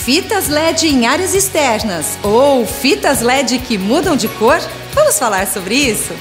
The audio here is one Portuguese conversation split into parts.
Fitas LED em áreas externas ou fitas LED que mudam de cor? Vamos falar sobre isso?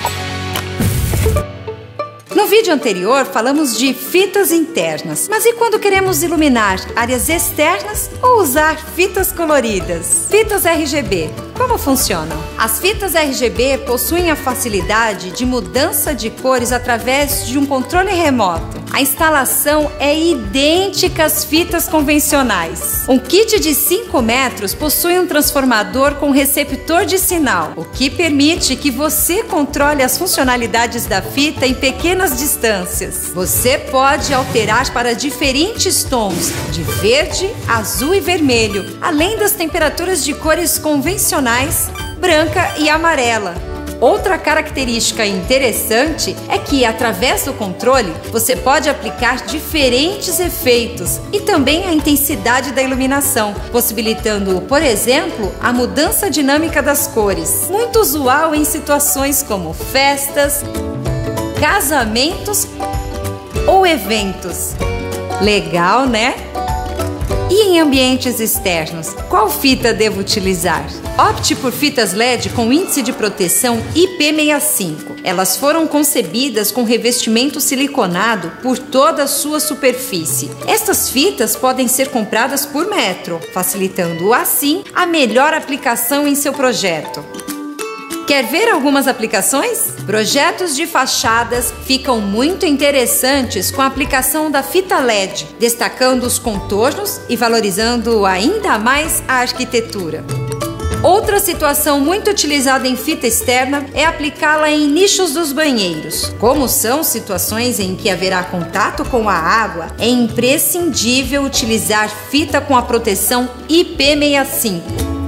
No vídeo anterior falamos de fitas internas, mas e quando queremos iluminar áreas externas ou usar fitas coloridas? Fitas RGB, como funcionam? As fitas RGB possuem a facilidade de mudança de cores através de um controle remoto. A instalação é idêntica às fitas convencionais. Um kit de 5 metros possui um transformador com receptor de sinal, o que permite que você controle as funcionalidades da fita em pequenas distâncias. Você pode alterar para diferentes tons de verde, azul e vermelho, além das temperaturas de cores convencionais, branca e amarela. Outra característica interessante é que, através do controle, você pode aplicar diferentes efeitos e também a intensidade da iluminação, possibilitando, por exemplo, a mudança dinâmica das cores, muito usual em situações como festas, casamentos ou eventos. Legal, né? E em ambientes externos, qual fita devo utilizar? Opte por fitas LED com índice de proteção IP65. Elas foram concebidas com revestimento siliconado por toda a sua superfície. Estas fitas podem ser compradas por metro, facilitando assim a melhor aplicação em seu projeto. Quer ver algumas aplicações? Projetos de fachadas ficam muito interessantes com a aplicação da fita LED, destacando os contornos e valorizando ainda mais a arquitetura. Outra situação muito utilizada em fita externa é aplicá-la em nichos dos banheiros. Como são situações em que haverá contato com a água, é imprescindível utilizar fita com a proteção IP65.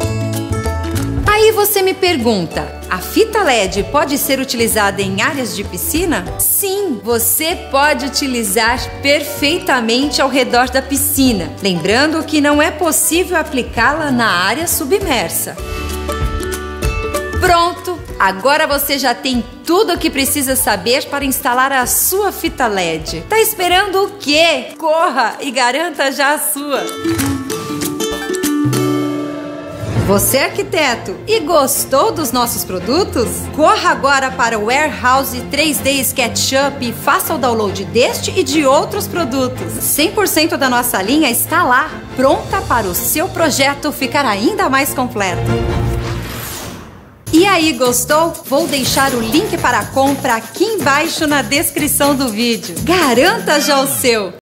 Aí você me pergunta, a fita LED pode ser utilizada em áreas de piscina? Sim, você pode utilizar perfeitamente ao redor da piscina, lembrando que não é possível aplicá-la na área submersa. Pronto! Agora você já tem tudo o que precisa saber para instalar a sua fita LED. Tá esperando o quê? Corra e garanta já a sua! Você é arquiteto e gostou dos nossos produtos? Corra agora para o Warehouse 3D SketchUp e faça o download deste e de outros produtos. 100% da nossa linha está lá, pronta para o seu projeto ficar ainda mais completo. E aí, gostou? Vou deixar o link para a compra aqui embaixo na descrição do vídeo. Garanta já o seu!